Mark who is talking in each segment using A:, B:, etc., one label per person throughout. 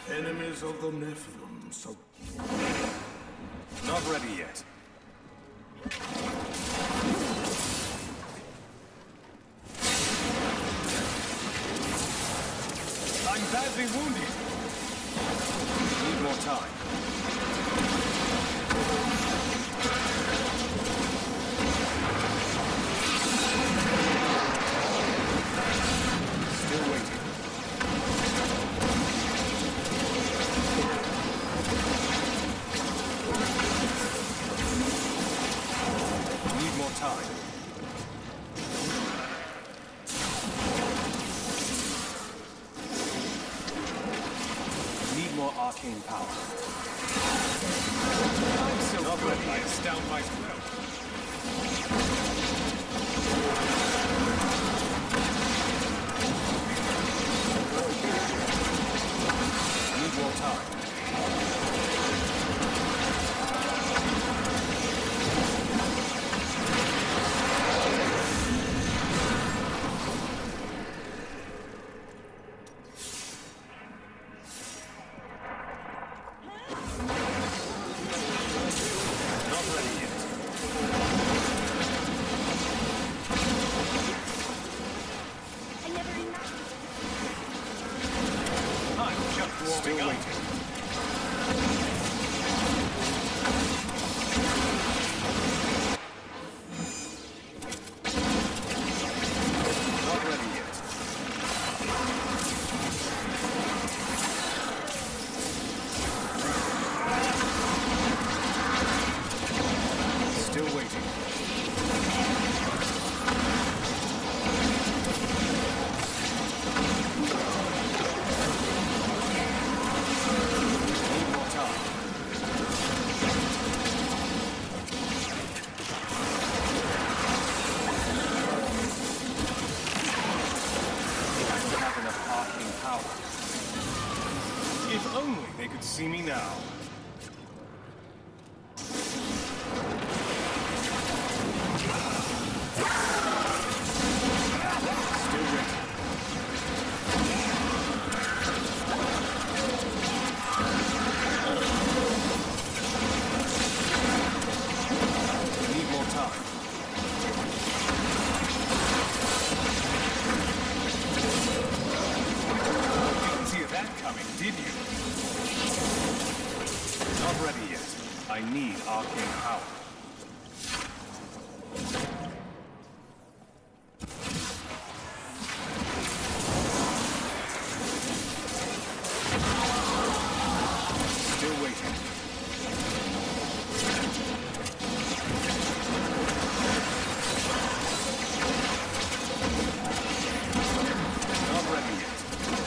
A: Enemies of the Nephilim, so...
B: Not ready yet. I'm badly wounded. Need more time. Still waiting. Need more time. Need more arcane power. I'm so not good, I astound myself. Need more time. Still waiting. Not ready yet. Still waiting. If only they could see me now. Still waiting. Need more time. That coming, did you? Not ready yet. I need arcane power. Still waiting. Not ready yet.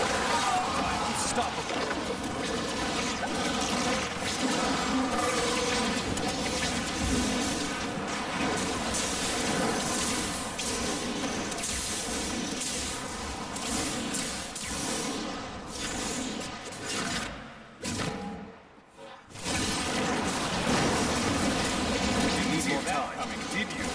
B: Did you?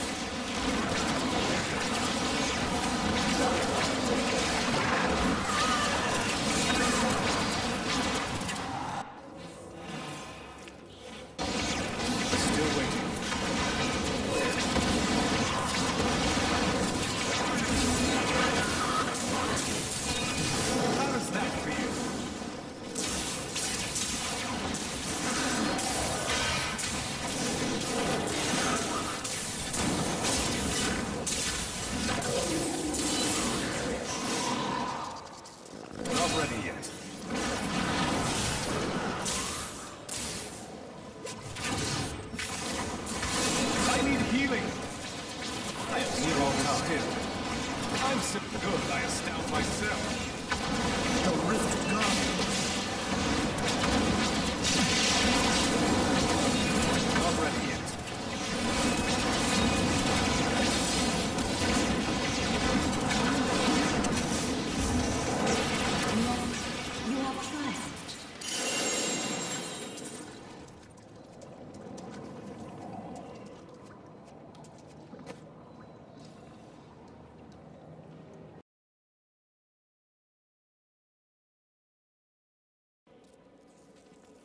B: Ready yet. I need healing. I have zero time. I'm so good, I astound myself.
A: The rift god.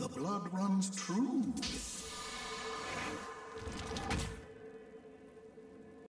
A: blood runs true.